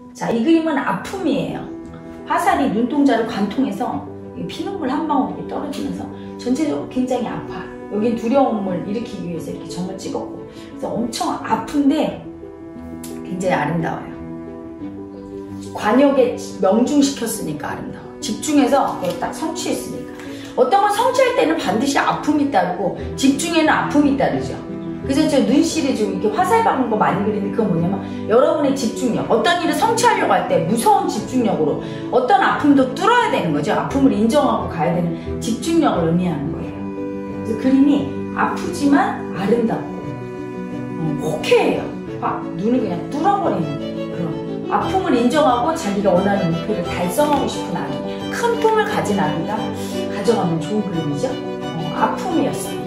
자, 이 그림은 아픔이에요. 화살이 눈동자를 관통해서 피눈물 한 방울이 떨어지면서 전체적으로 굉장히 아파. 여긴 두려움을 일으키기 위해서 이렇게 점을 찍었고, 그래서 엄청 아픈데 굉장히 아름다워요. 관역에 명중시켰으니까 아름다워. 집중해서 그걸 딱 성취했으니까. 어떤 걸 성취할 때는 반드시 아픔이 따르고 집중에는 아픔이 따르죠. 그래서 저 눈시를 좀 이렇게 화살 박은 거 많이 그리는데 그건 뭐냐면 여러분의 집중력, 어떤 일을 성취하려고 할 때 무서운 집중력으로 어떤 아픔도 뚫어야 되는 거죠. 아픔을 인정하고 가야 되는 집중력을 의미하는 거예요. 그래서 그림이 아프지만 아름답고 호쾌해요. 눈을 그냥 뚫어버리는 그런 아픔을 인정하고 자기가 원하는 목표를 달성하고 싶은 아기, 큰 꿈을 가진 아기가 가져가면 좋은 그림이죠. 아픔이었어요.